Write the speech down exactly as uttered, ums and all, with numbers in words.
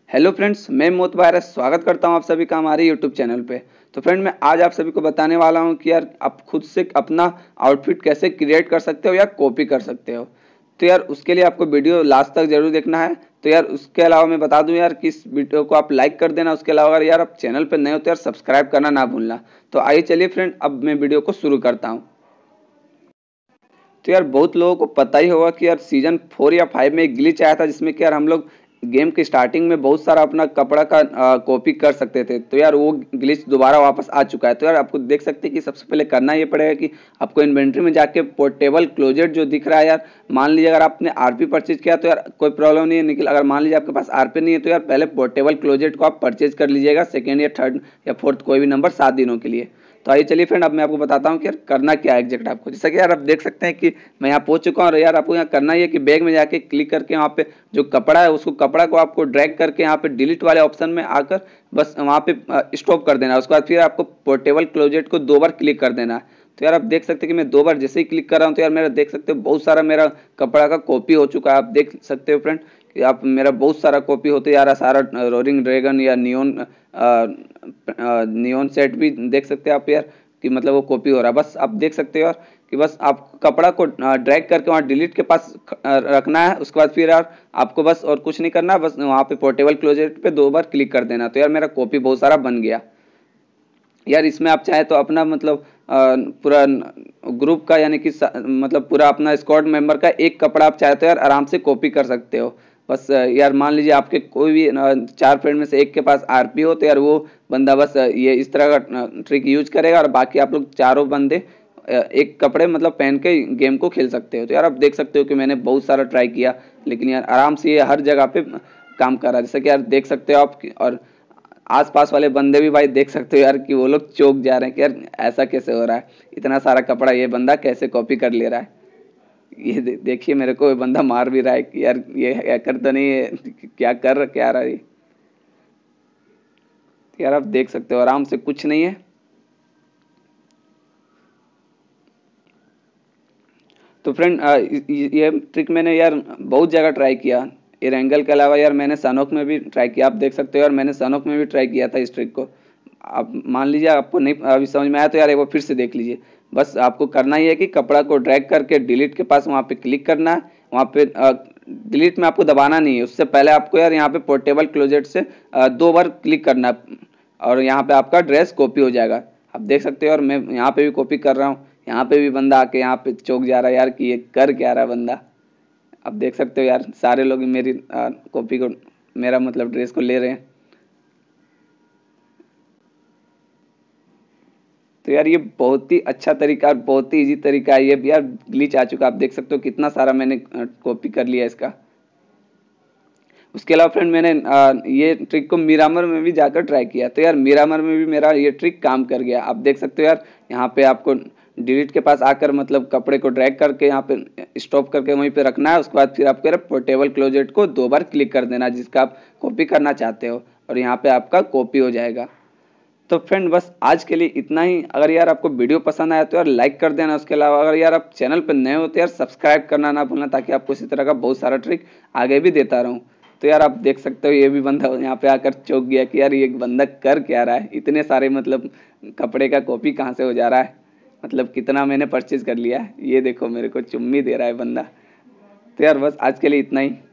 Hello friends, मैं मोतबारक स्वागत करता हूं आप सभी का हमारे यूट्यूब चैनल पे। तो फ्रेंड मैं आज आप सभी को बताने वाला हूं कि यार आप खुद से अपना आउटफिट कैसे क्रिएट कर सकते हो या कॉपी कर सकते हो। तो यार उसके लिए आपको वीडियो लास्ट तक जरूर देखना है। तो यार उसके अलावा मैं बता दूं यार कि इस वीडियो को आप लाइक कर देना। उसके अलावा अगर यार आप चैनल पर नए हो तो यार सब्सक्राइब करना ना भूलना। तो आइए चलिए फ्रेंड, अब मैं वीडियो को शुरू करता हूँ। तो यार बहुत लोगों को पता ही होगा कि यार सीजन फोर या फाइव में एक ग्लिच आया था जिसमें कि यार हम लोग गेम की स्टार्टिंग में बहुत सारा अपना कपड़ा का कॉपी कर सकते थे। तो यार वो ग्लिच दोबारा वापस आ चुका है। तो यार आपको देख सकते हैं कि सबसे पहले करना ये पड़ेगा कि आपको इन्वेंट्री में जाके पोर्टेबल क्लोजेट जो दिख रहा है यार, मान लीजिए अगर आपने आरपी परचेज किया तो यार कोई प्रॉब्लम नहीं है, लेकिन अगर मान लीजिए आपके पास आरपी नहीं है तो यार पहले पोर्टेबल क्लोजेट को आप परचेज कर लीजिएगा सेकेंड या थर्ड या फोर्थ कोई भी नंबर सात दिनों के लिए। तो आइए चलिए फ्रेंड, अब मैं आपको बताता हूँ कि यार करना क्या है एग्जैक्ट आपको। जैसा कि यार आप देख सकते हैं कि मैं यहाँ पहुंच चुका हूँ। और यार आपको यहाँ करना ही है कि बैग में जाके क्लिक करके वहाँ पे जो कपड़ा है उसको कपड़ा को आपको ड्रैग करके यहाँ पे डिलीट वाले ऑप्शन में आकर बस वहाँ पे स्टॉप कर देना है। उसके बाद फिर आपको पोर्टेबल क्लोजेट को दो बार क्लिक कर देना है। तो यार आप देख सकते हैं कि मैं दो बार जैसे ही क्लिक कर रहा हूँ तो यार मेरा देख सकते हो बहुत सारा मेरा कपड़ा का कॉपी हो चुका है। आप देख सकते हो फ्रेंड कि आप मेरा बहुत सारा कॉपी होते जा रहा है। सारा रोरिंग ड्रैगन या नियोन नियोन सेट भी देख सकते हैं आप यार कि मतलब वो कॉपी हो रहा है। बस आप देख सकते हो यार कि बस आप कपड़ा को ड्रैग करके वहाँ डिलीट के पास रखना है। उसके बाद फिर यार आपको बस और कुछ नहीं करना है, बस वहाँ पे पोर्टेबल क्लोजेट पे दो बार क्लिक कर देना। तो यार मेरा कॉपी बहुत सारा बन गया। यार इसमें आप चाहे तो अपना मतलब पूरा ग्रुप का यानी कि मतलब पूरा अपना स्क्वाड मेंबर का एक कपड़ा आप चाहे तो यार आराम से कॉपी कर सकते हो। बस यार मान लीजिए आपके कोई भी चार फ्रेंड में से एक के पास आरपी हो तो यार वो बंदा बस ये इस तरह का ट्रिक यूज करेगा और बाकी आप लोग चारों बंदे एक कपड़े मतलब पहन के गेम को खेल सकते हो। तो यार आप देख सकते हो कि मैंने बहुत सारा ट्राई किया लेकिन यार आराम से ये हर जगह पे काम कर रहा है। जैसे कि यार देख सकते हो आप। और आसपास वाले बंदे भी भाई देख सकते हो यार कि वो लोग चौंक जा रहे हैं कि यार ऐसा कैसे हो रहा है, इतना सारा कपड़ा ये बंदा कैसे कॉपी कर ले रहा है। ये दे, देखिए मेरे को ये बंदा मार भी रहा है कि यार ये हैकर तो नहीं है, क्या कर क्या रहा है। यार आप देख सकते हो आराम से कुछ नहीं है। तो फ्रेंड ये ट्रिक मैंने यार बहुत जगह ट्राई किया। एरेंगल के अलावा यार मैंने सनोक में भी ट्राई किया। आप देख सकते हो यार मैंने सनोक में भी ट्राई किया था इस ट्रिक को। आप मान लीजिए आपको नहीं अभी समझ में आया तो यार एक बार फिर से देख लीजिए। बस आपको करना ही है कि कपड़ा को ड्रैग करके डिलीट के पास वहाँ पे क्लिक करना है। वहाँ पे डिलीट में आपको दबाना नहीं है, उससे पहले आपको यार यहाँ पे पोर्टेबल क्लोजेट से आ, दो बार क्लिक करना है और यहाँ पे आपका ड्रेस कॉपी हो जाएगा। आप देख सकते हो और मैं यहाँ पे भी कॉपी कर रहा हूँ। यहाँ पे भी बंदा आके यहाँ पे चौंक जा रहा है यार कि ये कर क्या रहा है बंदा। आप देख सकते हो यार सारे लोग मेरी कॉपी को मेरा मतलब ड्रेस को ले रहे हैं। तो यार ये बहुत ही अच्छा तरीका और बहुत ही इजी तरीका है। ये भी यार ग्लिच आ चुका, आप देख सकते हो कितना सारा मैंने कॉपी कर लिया इसका। उसके अलावा फ्रेंड मैंने आ, ये ट्रिक को मिरामर में भी जाकर ट्राई किया। तो यार मिरामर में भी मेरा ये ट्रिक काम कर गया। आप देख सकते हो यार यहाँ पे आपको डिलीट के पास आकर मतलब कपड़े को ड्रैग करके यहाँ पे स्टॉप करके वहीं पे रखना है। उसके बाद फिर आपको यार पोर्टेबल क्लोजेट को दो बार क्लिक कर देना जिसका आप कॉपी करना चाहते हो और यहाँ पे आपका कॉपी हो जाएगा। तो फ्रेंड बस आज के लिए इतना ही। अगर यार आपको वीडियो पसंद आया तो यार लाइक कर देना। उसके अलावा अगर यार आप चैनल पर नए हो तो यार सब्सक्राइब करना ना भूलना ताकि आपको इसी तरह का बहुत सारा ट्रिक आगे भी देता रहूँ। तो यार आप देख सकते हो ये भी बंदा यहाँ पे आकर चौंक गया कि यार ये बंदा कर क्या रहा है, इतने सारे मतलब कपड़े का कॉपी कहाँ से हो जा रहा है, मतलब कितना मैंने परचेज कर लिया है। ये देखो मेरे को चुम्मी दे रहा है बंदा। तो यार बस आज के लिए इतना ही।